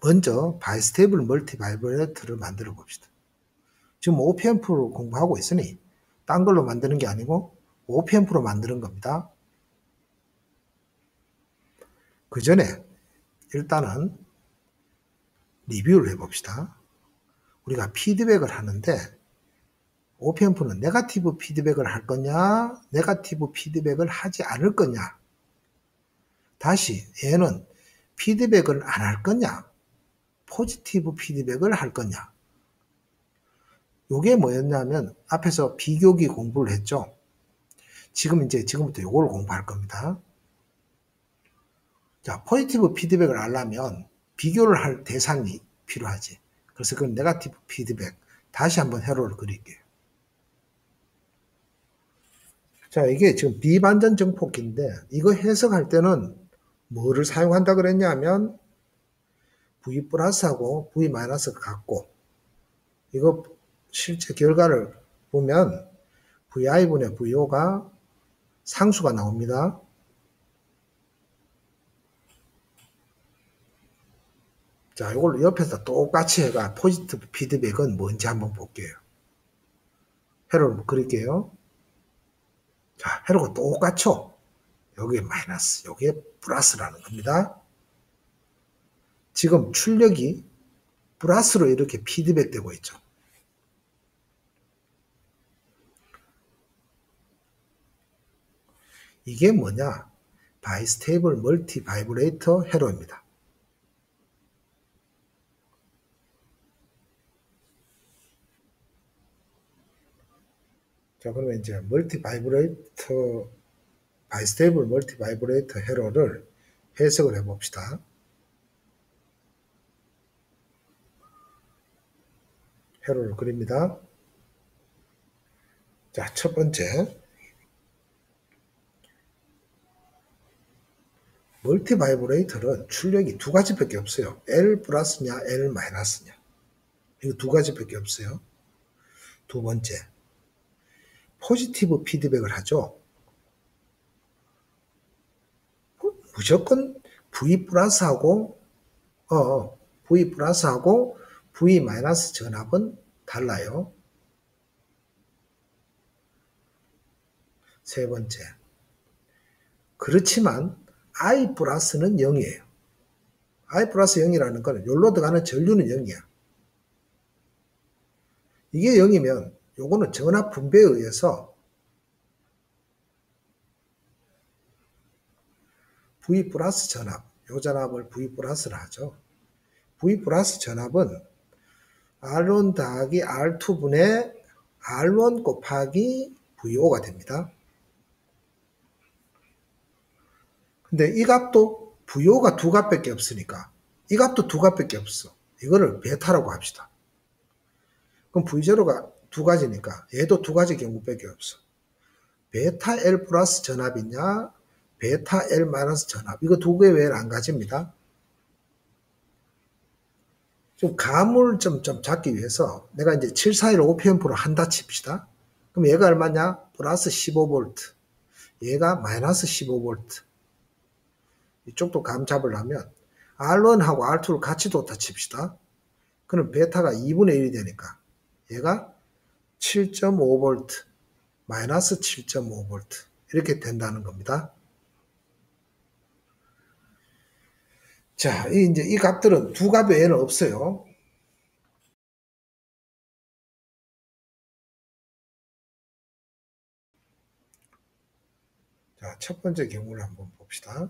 먼저 바이스테이블 멀티 바이브레이터를 만들어 봅시다. 지금 OPM프로 공부하고 있으니 딴 걸로 만드는 게 아니고 OPM프로 만드는 겁니다. 그 전에 일단은 리뷰를 해봅시다. 우리가 피드백을 하는데 OPM프는 네거티브 피드백을 할 거냐, 네거티브 피드백을 하지 않을 거냐, 다시 얘는 피드백을 안 할 거냐, 포지티브 피드백을 할 거냐. 요게 뭐였냐면 앞에서 비교기 공부를 했죠. 지금부터 요걸 공부할 겁니다. 자, 포지티브 피드백을 하려면 비교를 할 대상이 필요하지. 그래서 그건 네거티브 피드백. 다시 한번 회로를 그릴게요. 자, 이게 지금 비반전 정폭기인데 이거 해석할 때는 뭐를 사용한다 그랬냐면 V 플러스하고 V 마이너스가 같고, 이거 실제 결과를 보면 VI분의 VO가 상수가 나옵니다. 자, 이걸 옆에서 똑같이 해가 포지티브 피드백은 뭔지 한번 볼게요. 회로를 그릴게요. 자, 회로가 똑같죠? 여기에 마이너스, 여기에 플러스라는 겁니다. 지금 출력이 플러스로 이렇게 피드백 되고 있죠. 이게 뭐냐? 바이스테이블 멀티 바이브레이터 회로입니다. 자, 그러면 이제 바이스테이블 멀티 바이브레이터 회로를 해석을 해봅시다. 회로를 그립니다. 자, 첫 번째. 멀티 바이브레이터는 출력이 두 가지밖에 없어요. L 플러스냐, L 마이너스냐. 이거 두 가지밖에 없어요. 두 번째. 포지티브 피드백을 하죠. 무조건 V 플러스하고 V 마이너스 전압은 달라요. 세 번째. 그렇지만 I 플러스는 0이에요. I 플러스 0이라는 건 여기로 들어가는 전류는 0이야. 이게 0이면 요거는 전압 분배에 의해서 V 플러스 전압, 요 전압을 V 플러스라 하죠. V 플러스 전압은 R1 더하기 R2분의 R1 곱하기 VO가 됩니다. 근데 이 값도 VO가 두 값밖에 없으니까 이 값도 두 값밖에 없어. 이거를 베타라고 합시다. 그럼 V0가 두 가지니까 얘도 두 가지 경우밖에 없어. 베타 L 플러스 전압이냐, 베타 L 마이너스 전압. 이거 두 개 외에는 안 가집니다. 좀 감을 좀 잡기 위해서 내가 이제 7415pm로 한다 칩시다. 그럼 얘가 얼마냐? 플러스 15V. 얘가 마이너스 15V. 이쪽도 감 잡으려면 R1하고 R2를 같이 뒀다 칩시다. 그럼 베타가 2분의 1이 되니까 얘가 7.5V, 마이너스 7.5V 이렇게 된다는 겁니다. 자, 이제 이 값들은 두 값 외에는 없어요. 자, 첫 번째 경우를 한번 봅시다.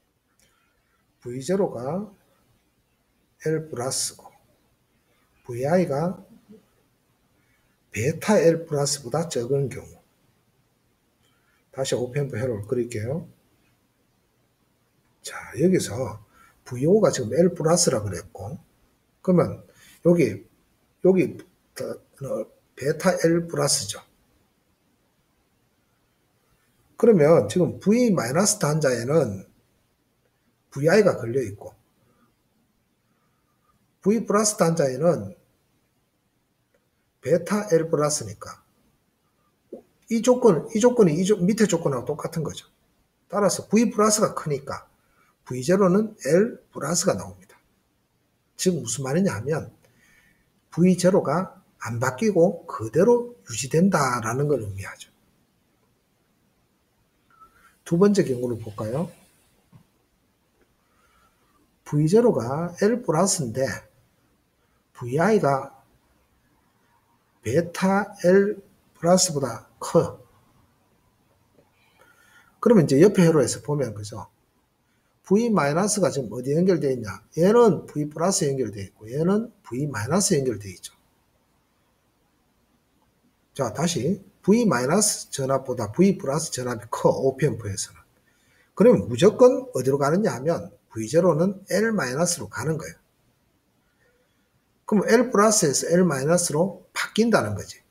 V0가 L 플러스고 VI가 베타 L 플러스보다 적은 경우. 다시 오펜프 회로를 그릴게요. 자, 여기서 VO가 지금 L 플러스라 그랬고, 그러면 여기 베타 L 플러스죠. 그러면 지금 V 마이너스 단자에는 VI가 걸려 있고, V 플러스 단자에는 베타 L 플러스니까 이 조건이 밑에 조건하고 똑같은 거죠. 따라서 V 플러스가 크니까 V0는 L 플러스가 나옵니다. 즉 무슨 말이냐 하면 V0가 안 바뀌고 그대로 유지된다라는 걸 의미하죠. 두 번째 경우를 볼까요? V0가 L 플러스인데 VI가 베타 L 플러스보다 커요. 그러면 이제 옆에 회로에서 보면 그죠? V-가 지금 어디 연결되어 있냐? 얘는 V 플러스 연결되어 있고 얘는 V 마이너스 연결되어 있죠. 자, 다시 V 마이너스 전압보다 V 플러스 전압이 커, 오펜프에서는. 그러면 무조건 어디로 가느냐 하면 V0는 L 마이너스로 가는 거예요. 그럼 L 플러스에서 L 마이너스로 바뀐다는 거지.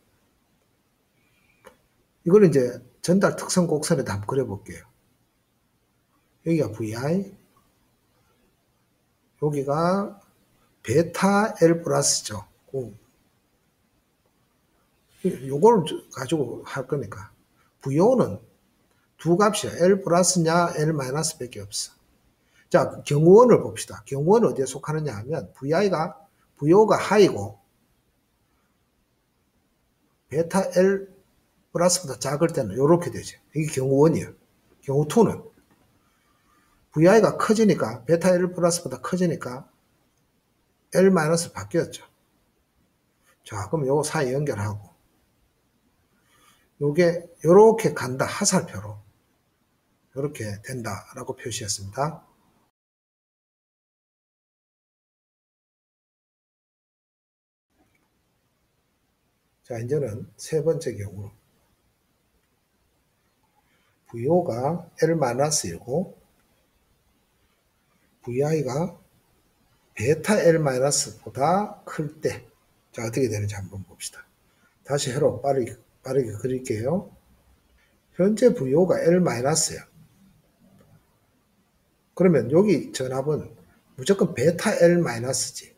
이걸 이제 전달 특성 곡선에다 한번 그려볼게요. 여기가 VI, 여기가 베타 L 플러스죠. 요걸 가지고 할 거니까. VO는 두 값이야. L 플러스냐 L 마이너스 밖에 없어. 자, 경우원을 봅시다. 경우원은 어디에 속하느냐 하면 VO가 하이고 베타 L 플러스보다 작을 때는 이렇게 되죠. 이게 경우1이에요. 경우2는 VI가 커지니까 베타 L 플러스보다 커지니까 L 마이너스 바뀌었죠. 자, 그럼 요거 사이 연결하고 요게 요렇게 간다. 하살표로 요렇게 된다라고 표시했습니다. 자, 이제는 세 번째 경우 VO가 L-1이고 VI가 베타 L-보다 클 때, 자, 어떻게 되는지 한번 봅시다. 다시 회로 빠르게 그릴게요. 현재 VO가 L-야. 그러면 여기 전압은 무조건 베타 L-지.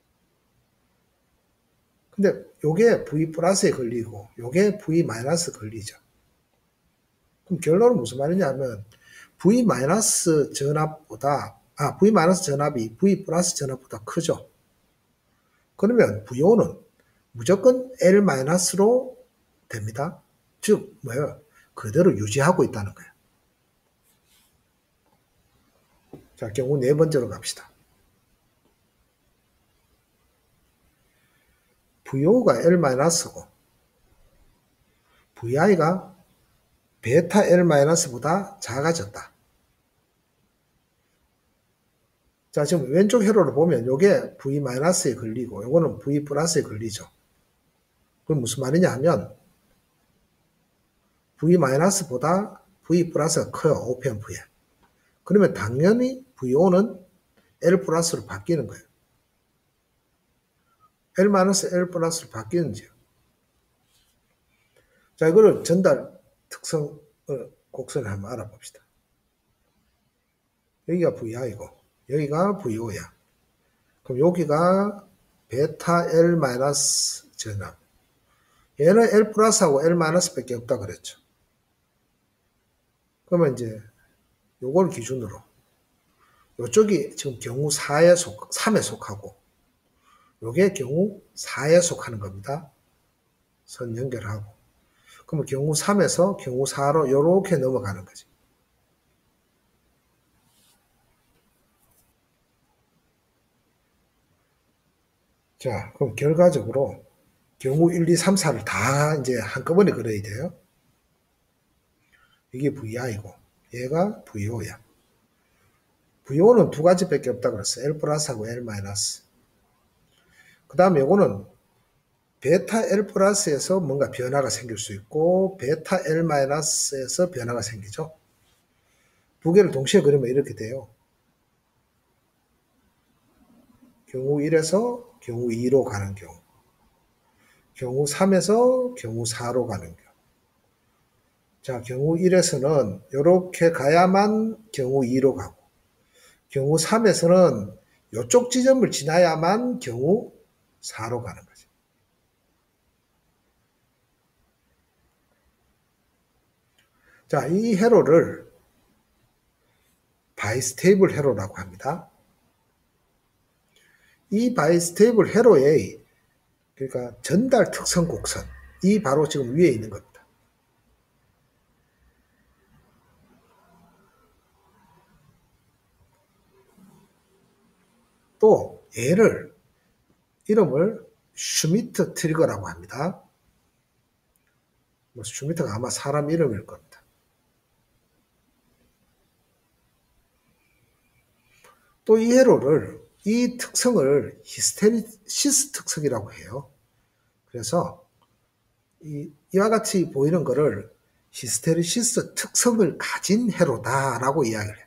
근데 요게 V 플러스에 걸리고 요게 V 마이너스 걸리죠. 그럼 결론은 무슨 말이냐 하면 V 마이너스 전압보다 V 마이너스 전압이 V 플러스 전압보다 크죠. 그러면 VO는 무조건 L 마이너스로 됩니다. 즉 뭐예요? 그대로 유지하고 있다는 거예요. 자, 경우 네 번째로 갑시다. VO가 L 마이너스고 VI가 베타 L 마이너스보다 작아졌다. 자, 지금 왼쪽 회로를 보면 요게 V 마이너스에 걸리고 요거는 V 플러스에 걸리죠. 그럼 무슨 말이냐 하면 V 마이너스보다 V 플러스가 커요. 오펜프에. 그러면 당연히 VO는 L 플러스로 바뀌는 거예요. L 마이너스 L 플러스로 바뀌는지요. 자, 이거를 전달 특성 곡선을 한번 알아봅시다. 여기가 VI고 여기가 VO야. 그럼 여기가 베타 L 마이너스 전압. 얘는 L 플러스하고 L 마이너스 밖에 없다 그랬죠. 그러면 이제 요걸 기준으로 요쪽이 지금 경우 3에 속하고 요게 경우 4에 속하는 겁니다. 선 연결하고. 그러면 경우 3에서 경우 4로 요렇게 넘어가는 거지. 자, 그럼 결과적으로 경우 1, 2, 3, 4를 다 이제 한꺼번에 그려야 돼요. 이게 VI고 얘가 VO야. VO는 두 가지밖에 없다 그랬어. L 플러스하고 L 마이너스. 그 다음에 요거는 베타 L 플러스에서 뭔가 변화가 생길 수 있고 베타 L 마이너스에서 변화가 생기죠. 두 개를 동시에 그리면 이렇게 돼요. 경우 1에서 경우 2로 가는 경우, 경우 3에서 경우 4로 가는 경우. 자, 경우 1에서는 이렇게 가야만 경우 2로 가고, 경우 3에서는 이쪽 지점을 지나야만 경우 4로 가는 거죠. 자, 이 회로를 바이스테이블 회로라고 합니다. 이 바이스테이블 회로의 그러니까 전달 특성 곡선, 이 바로 지금 위에 있는 겁니다. 또 얘를 이름을 슈미트 트리거라고 합니다. 슈미트가 아마 사람 이름일 겁니다. 또 이 회로를 이 특성을 히스테리시스 특성이라고 해요. 그래서 이와 같이 보이는 거를 히스테리시스 특성을 가진 회로다라고 이야기를 해요.